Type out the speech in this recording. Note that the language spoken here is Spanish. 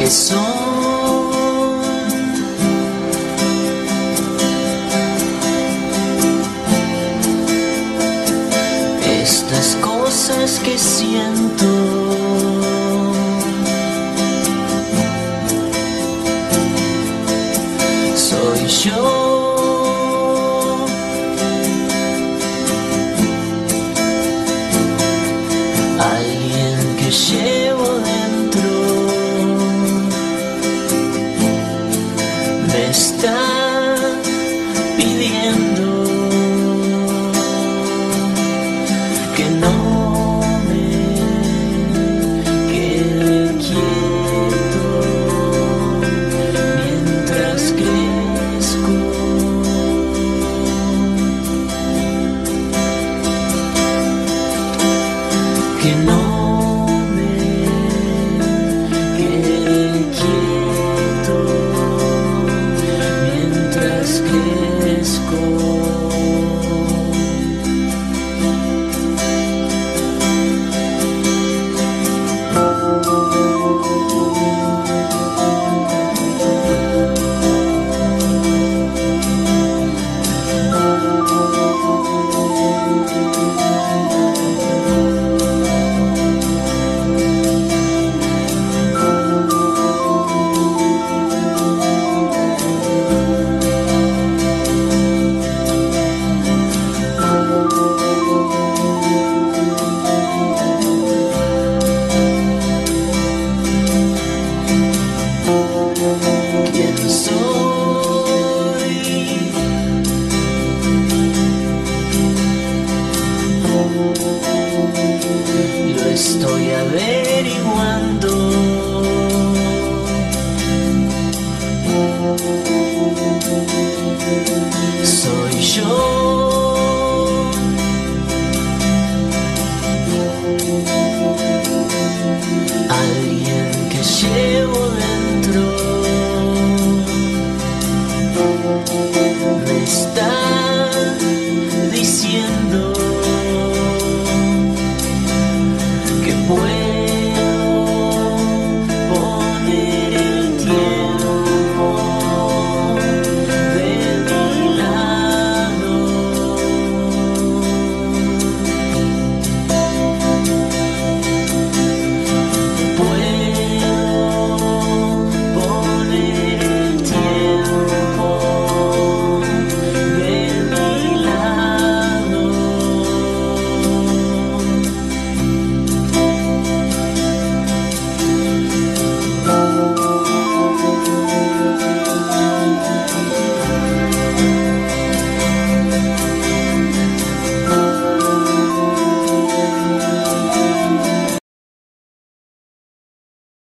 son estas cosas que siento. Soy yo. Alguien que llevo dentro me está pidiendo que no me quede quieto mientras crezco. Que no me quede quieto mientras crezco. ¿Quién soy? Lo estoy averiguando. Soy yo. Alguien que llevo dentro me está diciendo que puedo